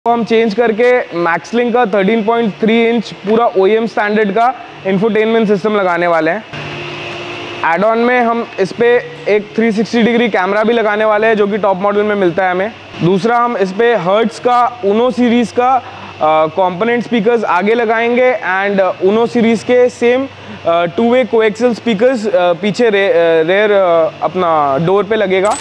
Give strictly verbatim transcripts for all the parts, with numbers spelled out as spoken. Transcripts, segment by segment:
तो हम चेंज करके मैक्सलिंक का थर्टीन पॉइंट थ्री इंच पूरा ओ ई एम स्टैंडर्ड का इंफोटेनमेंट सिस्टम लगाने वाले हैं। एड ऑन में हम इस पे एक थ्री सिक्सटी डिग्री कैमरा भी लगाने वाले हैं जो कि टॉप मॉडल में मिलता है हमें। दूसरा, हम इस पे हर्ट्स का उनो सीरीज़ का कंपोनेंट स्पीकर्स आगे लगाएंगे एंड उनो सीरीज़ के same two way coaxial speakers पीछे रे, रेयर अपना डोर पे लगेगा।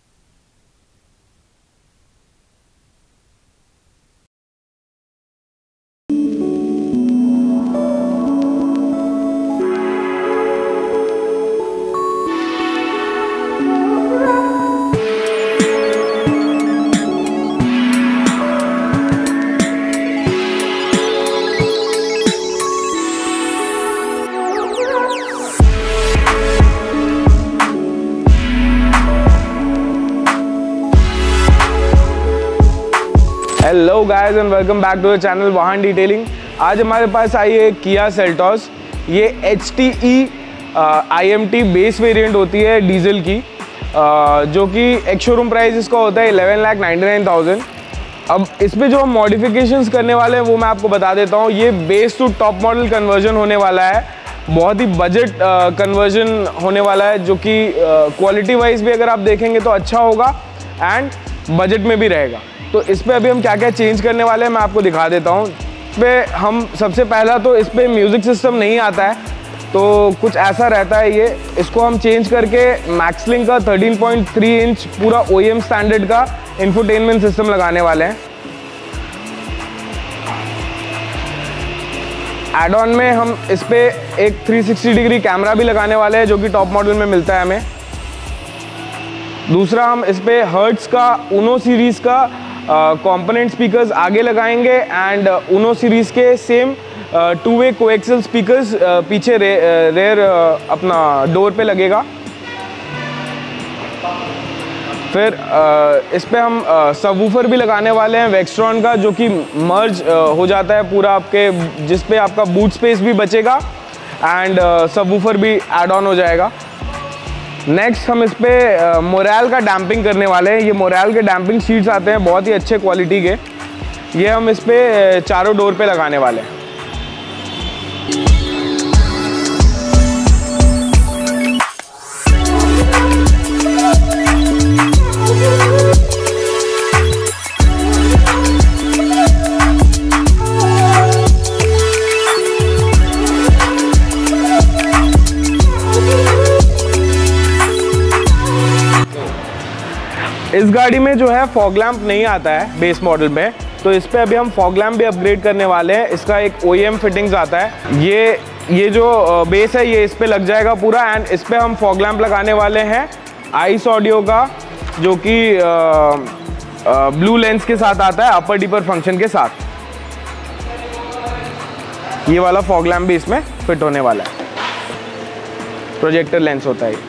Hello guys and welcome back to the channel Vahan detailing. आज हमारे पास आई है किया सेल्टॉस। ये H T E I M T base variant होती है डीजल की, uh, जो कि एक शोरूम प्राइस इसका होता है eleven lakh ninety nine thousand. अब इस पे जो हम मॉडिफिकेशंस करने वाले हैं वो मैं आपको बता देता हूँ। ये base to top model conversion होने वाला है, बहुत ही बजट कन्वर्जन uh, होने वाला है, जो कि क्वालिटी uh, वाइज भी अगर आप देखेंगे तो अच्छा होगा एंड बजट में भी रहेगा। तो इस पे अभी हम क्या क्या चेंज करने वाले हैं मैं आपको दिखा देता हूँ। इस पे हम सबसे पहला तो इस पे म्यूज़िक सिस्टम नहीं आता है, तो कुछ ऐसा रहता है ये। इसको हम चेंज करके मैक्सलिंक का थर्टीन पॉइंट थ्री इंच पूरा ओ ई एम स्टैंडर्ड का इंफोटेनमेंट सिस्टम लगाने वाले हैं। एड ऑन में हम इस पे एक थ्री सिक्सटी डिग्री कैमरा भी लगाने वाले हैं जो कि टॉप मॉडल में मिलता है हमें। दूसरा, हम इस पे हर्ट्स का उनो सीरीज़ का कंपोनेंट स्पीकर्स आगे लगाएंगे एंड उनो सीरीज़ के same two way coaxial speakers पीछे रे, रेयर अपना डोर पे लगेगा। फिर uh, इस पे हम सबवूफर भी लगाने वाले हैं वेक्सट्रॉन का, जो कि मर्ज uh, हो जाता है पूरा आपके, जिस पे आपका बूट स्पेस भी बचेगा एंड सबवूफर भी एड ऑन हो जाएगा। नेक्स्ट, हम इस पे मोरल का डैम्पिंग करने वाले हैं। ये मोरल के डैम्पिंग शीट्स आते हैं बहुत ही अच्छे क्वालिटी के, ये हम इस पे चारों डोर पे लगाने वाले हैं। इस गाड़ी में जो है फॉग लैम्प नहीं आता है बेस मॉडल में, तो इस पे अभी हम फॉग लैम्प भी अपग्रेड करने वाले हैं। इसका एक ओ ई एम फिटिंग्स आता है। ये ये जो बेस है ये इस पे लग जाएगा पूरा एंड इस पे हम फॉग लैम्प लगाने वाले हैं आइस ऑडियो का, जो कि ब्लू लेंस के साथ आता है, अपर डीपर फंक्शन के साथ। ये वाला फॉग लैम्प भी इसमें फिट होने वाला है, प्रोजेक्टर लेंस होता है।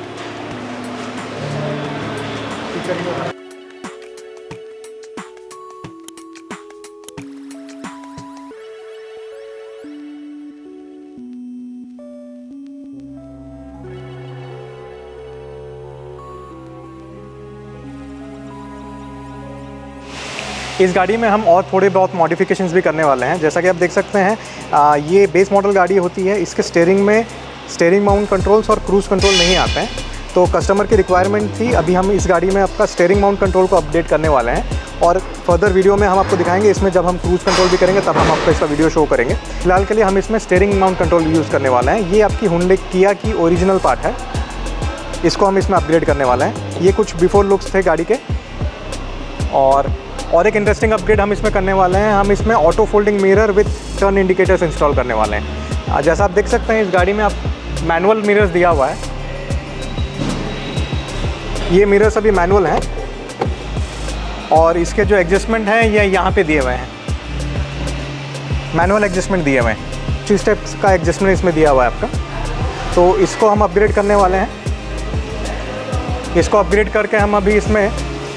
इस गाड़ी में हम और थोड़े बहुत मॉडिफिकेशंस भी करने वाले हैं। जैसा कि आप देख सकते हैं, आ, ये बेस मॉडल गाड़ी होती है, इसके स्टीयरिंग में स्टीयरिंग माउंट कंट्रोल्स और क्रूज़ कंट्रोल नहीं आते हैं, तो कस्टमर की रिक्वायरमेंट थी। अभी हम इस गाड़ी में आपका स्टीयरिंग माउंट कंट्रोल को अपडेट करने वाले हैं और फर्दर वीडियो में हम आपको दिखाएंगे। इसमें जब हम क्रूज़ कंट्रोल भी करेंगे तब हम आपको इसका वीडियो शो करेंगे। फिलहाल के लिए हम इसमें स्टीयरिंग माउंट कंट्रोल यूज़ करने वाले हैं। ये आपकी हुंडई किया की ओरिजिनल पार्ट है, इसको हम इसमें अपग्रेड करने वाले हैं। ये कुछ बिफोर लुक्स थे गाड़ी के। और और एक इंटरेस्टिंग अपग्रेड हम इसमें करने वाले हैं, हम इसमें auto folding mirror with turn indicators install करने वाले हैं। जैसा आप देख सकते हैं, इस गाड़ी में आप मैनुअल मिरर्स दिया हुआ है। ये मिरर्स अभी मैनुअल हैं और इसके जो एडजस्टमेंट हैं ये यहाँ पे दिए हुए हैं, मैनुअल एडजस्टमेंट दिए हुए हैं। थ्री स्टेप्स का एडजस्टमेंट इसमें दिया हुआ है आपका, तो इसको हम अपग्रेड करने वाले हैं। इसको अपग्रेड करके हम अभी इसमें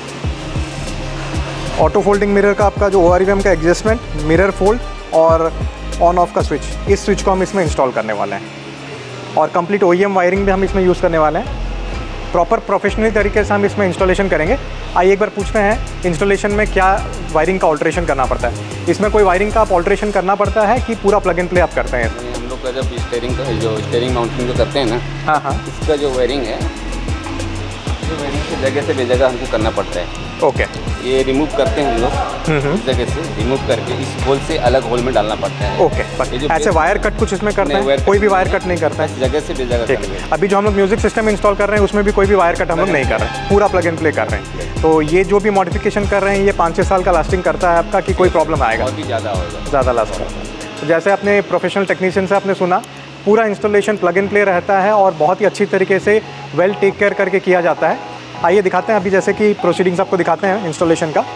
ऑटो फोल्डिंग मिरर का आपका जो ओ आर वी एम का एडजस्टमेंट, मिरर फोल्ड और ऑन ऑफ का स्विच, इस स्विच को हम इसमें इंस्टॉल करने वाले हैं। और complete O E M wiring भी हम इसमें यूज़ करने वाले हैं। प्रॉपर प्रोफेशनली तरीके से हम इसमें इंस्टॉलेशन करेंगे। आइए एक बार पूछते हैं इंस्टॉलेशन में क्या वायरिंग का ऑल्ट्रेशन करना पड़ता है। इसमें कोई वायरिंग का आप ऑल्ट्रेशन करना पड़ता है कि पूरा प्लग एंड प्ले आप करते हैं? हम लोग का जब स्टेयरिंग का जो स्टेयरिंग माउंटिंग जो करते हैं ना, हाँ हाँ, इसका जो वायरिंग है, जो वायरिंग की जगह से बेजगह हमको करना पड़ता है। ओके, ये रिमूव करते हैं हम लोग, इस जगह से रिमूव करके इस होल से अलग होल में डालना पड़ता है। ओके, बस ऐसे वायर कट कुछ इसमें करते हैं? कोई भी वायर कट नहीं करता है, जगह से बेजगह करेंगे। अभी जो हम लोग म्यूजिक सिस्टम इंस्टॉल कर रहे हैं उसमें भी कोई भी वायर कट हम लोग नहीं कर रहे हैं, पूरा प्लग एंड प्ले कर रहे हैं। तो ये जो भी मॉडिफिकेशन कर रहे हैं ये पाँच छः साल का लास्टिंग करता है आपका, कि कोई प्रॉब्लम आएगा? बहुत ही ज़्यादा होगा, ज़्यादा लास्टिंग। तो जैसे अपने प्रोफेशनल टेक्नीशियन से आपने सुना, पूरा इंस्टॉलेशन प्लग एंड प्ले रहता है और बहुत ही अच्छी तरीके से वेल टेक केयर करके किया जाता है। आइए दिखाते हैं अभी, जैसे कि प्रोसीडिंग्स आपको दिखाते हैं इंस्टॉलेशन का।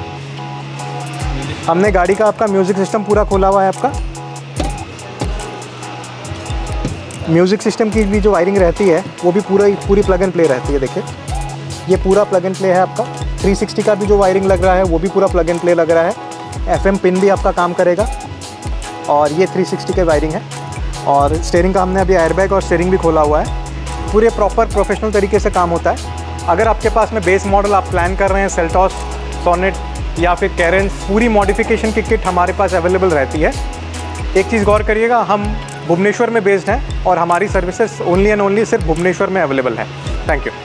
हमने गाड़ी का आपका म्यूज़िक सिस्टम पूरा खोला हुआ है आपका। म्यूज़िक सिस्टम की भी जो वायरिंग रहती है वो भी पूरा पूरी प्लग एंड प्ले रहती है। देखिए ये पूरा प्लग एंड प्ले है आपका। थ्री सिक्सटी का भी जो वायरिंग लग रहा है वो भी पूरा प्लग एंड प्ले लग रहा है। एफएम पिन भी आपका काम करेगा और ये थ्री सिक्सटी का वायरिंग है। और स्टीयरिंग का हमने अभी एयरबैग और स्टीयरिंग भी खोला हुआ है। पूरे प्रॉपर प्रोफेशनल तरीके से काम होता है। अगर आपके पास में बेस मॉडल आप प्लान कर रहे हैं, सेल्टॉस, सोनेट या फिर कैरेंस, पूरी मॉडिफिकेशन की किट हमारे पास अवेलेबल रहती है। एक चीज़ गौर करिएगा, हम भुवनेश्वर में बेस्ड हैं और हमारी सर्विसेज ओनली एंड ओनली सिर्फ भुवनेश्वर में अवेलेबल है। Thank you.